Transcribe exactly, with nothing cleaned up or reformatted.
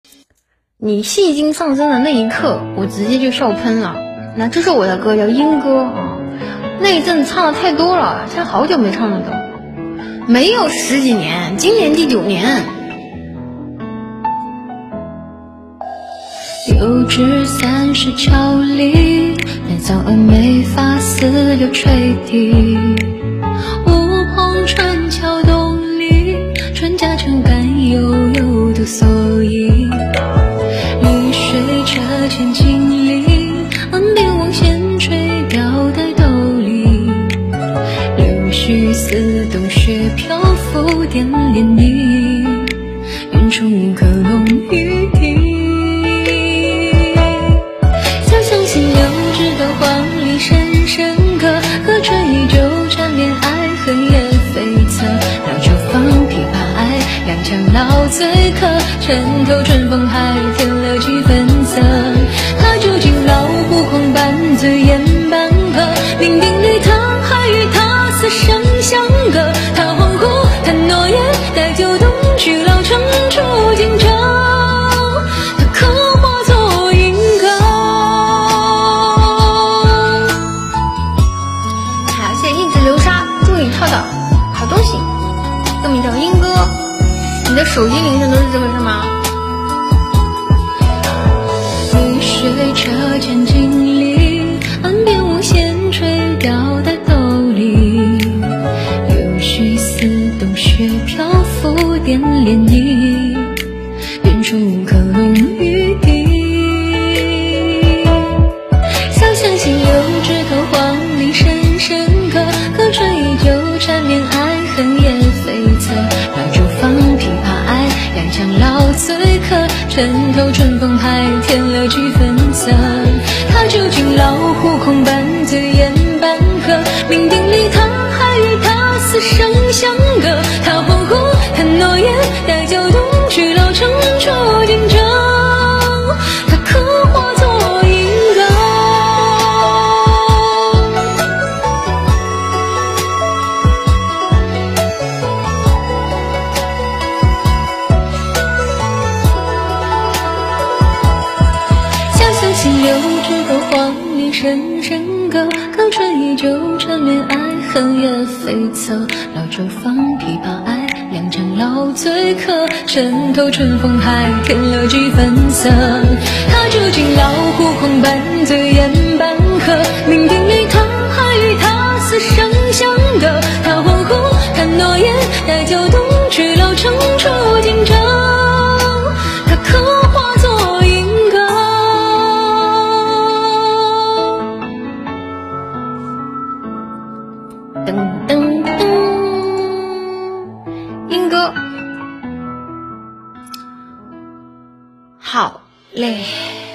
你戏精上身的那一刻，我直接就笑喷了。那这是我的歌，叫《莺歌》啊。那一阵唱的太多了，现在好久没唱了都，没有十几年，今年第九年。 油脂三十巧丽，但早已没法丝流垂滴。乌篷船桥东篱，船家常甘悠悠独蓑衣。绿水车前经历，岸边望线垂钓在兜里。柳絮似冬雪漂浮点涟漪，远处可浓雨滴。深深刻，歌春依旧缠绵，爱恨也悱恻。老酒放琵琶爱，两腔老醉客，趁透春风还添了几分色。他究竟老虎狂般醉眼半颗，酩酊里他还与他死生相隔。他恍惚谈诺言，待酒东去，老成处惊蛰。 好东西，歌名叫《莺歌》。你的手机铃声都是这个是吗？ 绿水车前经历，岸边望线垂钓在兜里。柳絮似冬雪漂浮点涟漪，远处可浓雨滴。潇湘行柳枝头，黄鹂声声歌，歌春依旧缠绵，爱恨也悱恻。老酒放琵琶爱，两腔老醉客，趁透春风还添了几分色。他究竟老虎狂般醉眼半颗，酩酊里他还与他死生相隔。他恍惚谈诺言，待酒东去，老成处惊蛰。他刻画作莺歌。柳枝头，黄鹂声声歌，歌春依旧缠绵，爱恨也悱恻。老酒放琵琶爱，两腔老醉客，趁透春风还添了几分色。他究竟老虎狂般醉眼半颗，酩酊里他还与他死生相隔。他恍惚谈诺言，待酒东去，老成处惊蛰。他刻画作莺歌。 噔噔噔，莺歌，好嘞。